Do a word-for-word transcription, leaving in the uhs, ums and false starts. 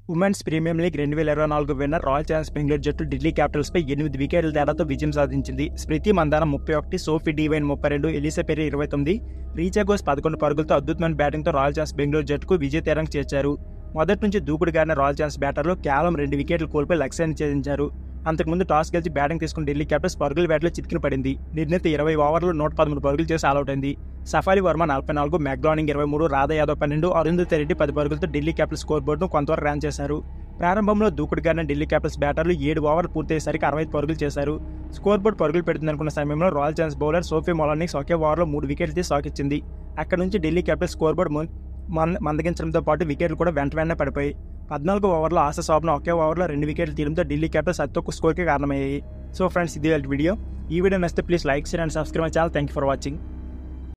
Women's premium league రెండు వేల ఇరవై నాలుగు విన్నర్ రాయల్ ఛాలెంజర్స్ బెంగళూరు జట్టు ఢిల్లీ క్యాపిటల్స్ పై ఎనిమిది వికెట్ల తేడాతో విజయం సాధించింది. స్మృతి మందాన ముప్పై ఒకటి, సోఫీ డివైన్ ముప్పై రెండు, ఎలిసా పెరి ఇరవై తొమ్మిది, రీచా ఘోష్ పదకొండు పరుగులతో అద్భుతమైన బ్యాటింగ్తో రాయల్ ఛాలెంజర్స్ బెంగళూరు జట్టుకు విజయ తీరానికి చేర్చారు. మొదటి నుంచి దూకుడుగానే రాయల్ ఛాలెంజర్స్ బ్యాటర్లు కేవలం రెండు వికెట్లు కోల్పోయి లక్ష్యాన్ని ఛేదించారు. అంతకుముందు టాస్ గెలిచి బ్యాటింగ్ తీసుకున్న ఢిల్లీ క్యాపిటల్స్ పరుగుల బ్యాట్లో చితికిన పడింది. నిర్ణీత ఇరవై ఓవర్లు నూట పదమూడు పరుగులు చేసి ఆల్అౌట్ అయింది. సఫారీ వర్మ నలభై నాలుగు, మెక్డానింగ్ ఇరవై మూడు, రాధా యాదవ్ పన్నెండు, అరుంధతి రెడ్డి పది పరుగులతో ఢిల్లీ క్యాపిటల్స్ స్కోర్ బోర్డును కొంతవరకు ర్యాన్ చేశారు. ప్రారంభంలో దూకుడుగానే ఢిల్లీ క్యాపిటల్స్ బ్యాటర్లు ఏడు ఓవర్లు పూర్తయ్యేసరికి అరవై ఐదు పరుగులు చేశారు. స్కోర్ బోర్డు పరుగులు పెడుతుందనుకున్న సమయంలో royal challengers bowler Sophie Molineux ఒకే ఓవర్లో మూడు వికెట్లు తీసి సాకిచ్చింది. అక్కడ నుంచి ఢిల్లీ క్యాపిటల్స్ స్కోర్ బోర్డు మందగించడంతో పాటు వికెట్లు కూడా వెంట వెంటనే పడిపోయాయి. పద్నాలుగు ఓవర్లో ఆశా శోభన ఒకే ఓవర్లో రెండు వికెట్లు తీయడంతో ఢిల్లీ క్యాపిటల్స్ అతి తక్కువ స్కోర్కి కారణమయ్యాయి. సో ఫ్రెండ్స్, ఇది వీడియో. ఈ వీడియో నచ్చితే please like, share and subscribe my channel. Thank you for watching.